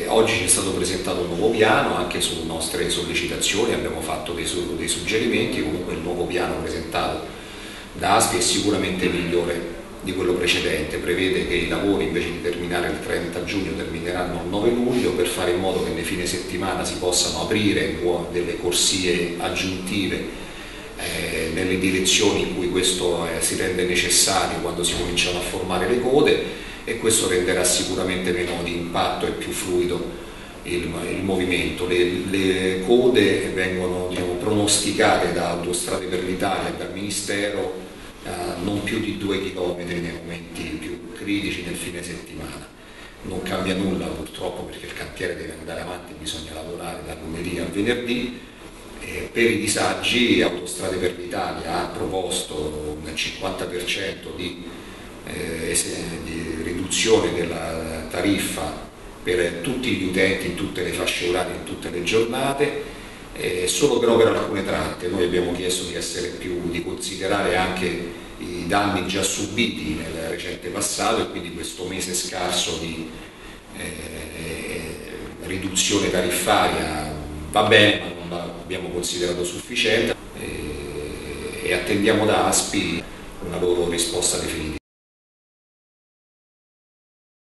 Oggi ci è stato presentato un nuovo piano, anche su nostre sollecitazioni abbiamo fatto dei suggerimenti. Comunque il nuovo piano presentato da ASPI è sicuramente migliore di quello precedente, prevede che i lavori invece di terminare il 30 giugno termineranno il 9 luglio per fare in modo che nei fine settimana si possano aprire delle corsie aggiuntive nelle direzioni in cui questo si rende necessario quando si cominciano a formare le code, e questo renderà sicuramente meno di impatto e più fluido il movimento. Le code vengono, diciamo, pronosticate da Autostrade per l'Italia e dal Ministero non più di 2 chilometri nei momenti più critici nel fine settimana. Non cambia nulla purtroppo, perché il cantiere deve andare avanti, bisogna lavorare dal lunedì al venerdì. Per i disagi Autostrade per l'Italia ha proposto un 50% di riduzione della tariffa per tutti gli utenti in tutte le fasce orarie, in tutte le giornate, solo però per alcune tratte. Noi abbiamo chiesto di considerare anche i danni già subiti nel recente passato, e quindi questo mese scarso di riduzione tariffaria va bene, ma non l'abbiamo considerato sufficiente, e attendiamo da ASPI una loro risposta definitiva.